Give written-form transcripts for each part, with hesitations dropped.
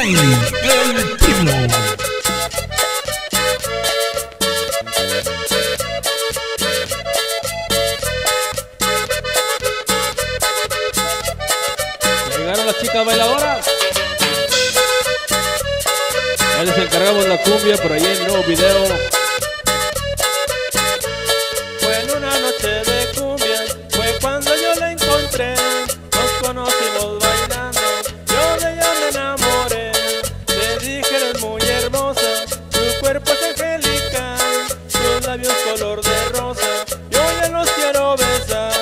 el primo. Llegaron las chicas bailadoras. Ya les encargamos la cumbia por ahí en el nuevo video. Fue en una noche de cumbia, fue cuando yo la encontré. Nos conocimos bailando, yo de ella me enamoré. Le dije eres muy hermosa, tu cuerpo es angelical, tus labios color de rosa, yo ya los quiero besar.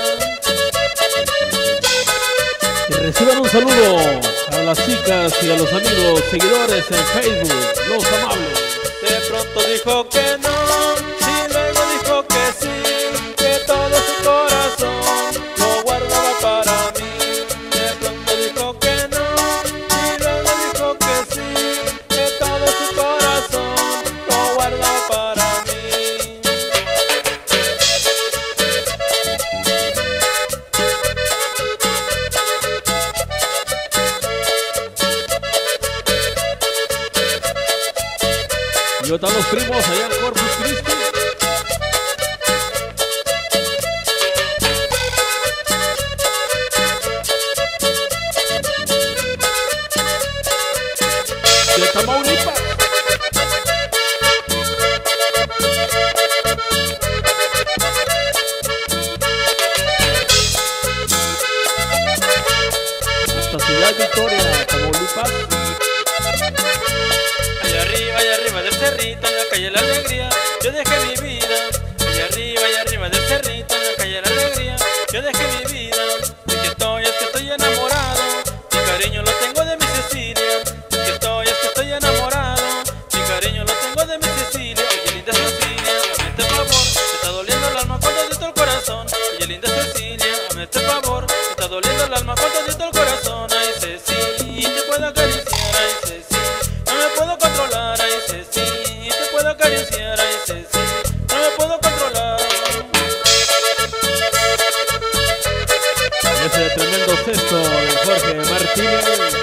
Y reciban un saludo a las chicas y a los amigos seguidores en Facebook, Los Amables. De pronto dijo que no, y luego dijo que sí, que todo su corazón lo guardaba para mí. De pronto dijo que no, y luego dijo que sí, que todo su corazón lo guardaba para mí. Y están los primos allá en Corpus Christi. De Tamaulipas. Hasta Ciudad Victoria, Tamaulipas. Allá arriba del cerrito, en la calle La Alegría, yo dejé mi vida. Allá arriba del cerrito, en la calle La Alegría, yo dejé mi vida. Es que estoy enamorado, mi cariño lo tengo de mi Cecilia. Es que estoy enamorado, mi cariño lo tengo de mi Cecilia. Oye linda Cecilia, hazme este favor, me está doliendo el alma cuando dito el corazón. Oye linda Cecilia, hazme este favor, me está doliendo el alma cuando dito el corazón. Ay Ceci, te puedo acariciar, ay Ceci, no me puedo controlar, ay Ceci, te puedo acariciar, ay Ceci, no me puedo controlar. Ese tremendo cesto de Jorge Martínez.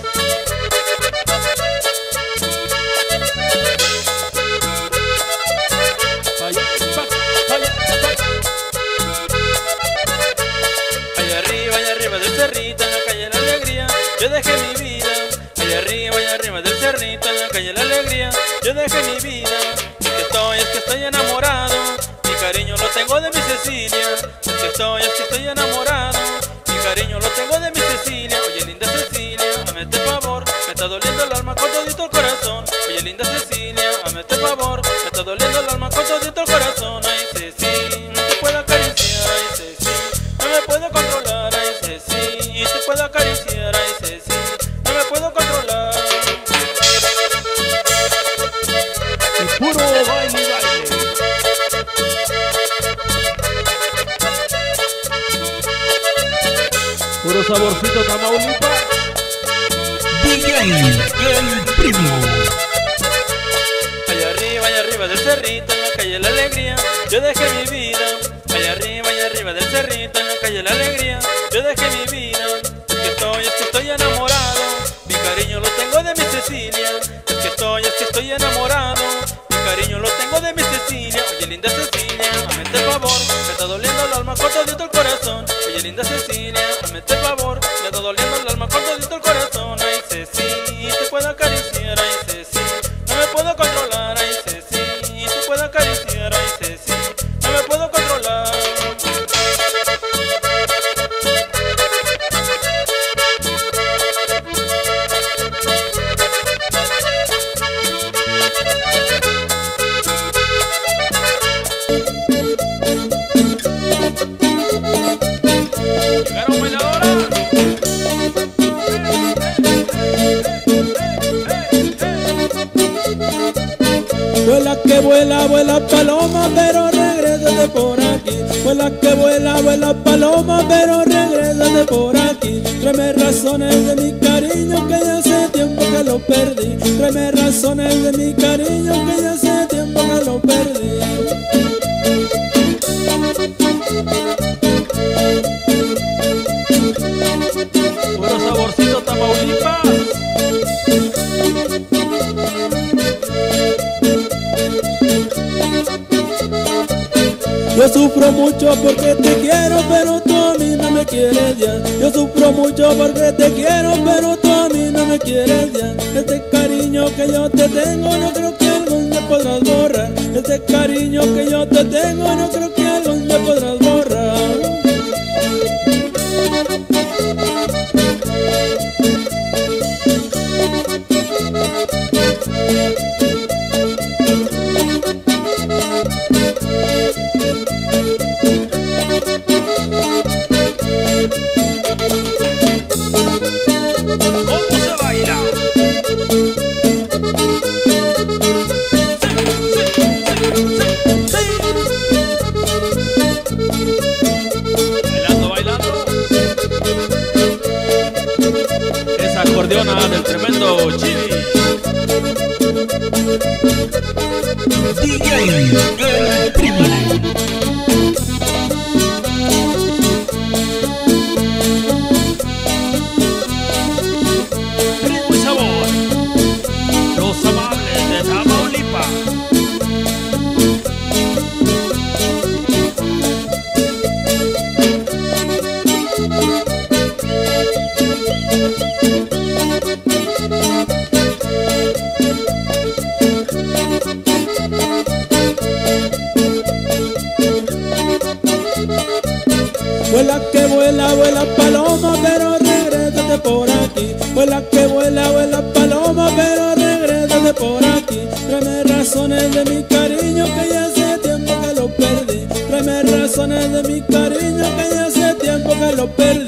Allá arriba del cerrito, en la calle La Alegría, yo dejé mi vida. Allá arriba del cerrito, en la calle La Alegría, yo dejé mi vida. Es que estoy enamorado, mi cariño lo tengo de mi Cecilia. Es que estoy enamorado, mi cariño lo tengo de mi Cecilia. Oye linda Cecilia, hazme este favor, me está doliendo el alma con todito el corazón. Oye linda Cecilia, hazme este favor, me está doliendo el alma con todito el corazón. Ay Ceci, no te puedo acariciar, ay Ceci, no me puedo controlar, ay Ceci, te puedo acariciar, ay Ceci, no me puedo controlar. Y puro baile y baile. Puro saborcito Tamaulipas. DJ el primo. Allá arriba del cerrito, en la calle La Alegría, yo dejé mi vida. Allá arriba del cerrito, en la calle La Alegría, yo dejé mi vida. Es que estoy enamorado, mi cariño lo tengo de mi Cecilia. Es que estoy enamorado, mi cariño lo tengo de mi Cecilia. Oye linda Cecilia, hazme este favor, me está doliendo el alma con todito el corazón. Oye linda Cecilia, hazme este favor, me está doliendo el alma con todito el corazón. Ay Ceci, te puedo acariciar, ay Ceci, no me puedo controlar, ay Ceci, te puedo acariciar, ay Ceci, no me puedo controlar. Llegaron bailadoras. Vuela que vuela paloma, pero regrésate por aquí. Vuela que vuela paloma, pero regrésate por aquí. Tráeme razones de mi cariño que ya hace tiempo que lo perdí. Tráeme razones de mi cariño que ya hace tiempo que lo perdí. Puro saborcito Tamaulipas. Yo sufro mucho porque te quiero, pero tú a mí no me quieres ya. Yo sufro mucho porque te quiero, pero tú a mí no me quieres ya. Este cariño que yo te tengo no creo que algún día podrás borrar. Este cariño que yo te tengo no creo que algún día podrás borrar. Acordeona del tremendo Chibi. DJ El Primo. Ritmo y sabor. Los amables de Tamaulipas. Vuela que vuela, vuela paloma, pero regrésate por aquí. Vuela que vuela, vuela paloma, pero regrésate por aquí. Tráeme razones de mi cariño que ya hace tiempo que lo perdí. Tráeme razones de mi cariño que ya hace tiempo que lo perdí.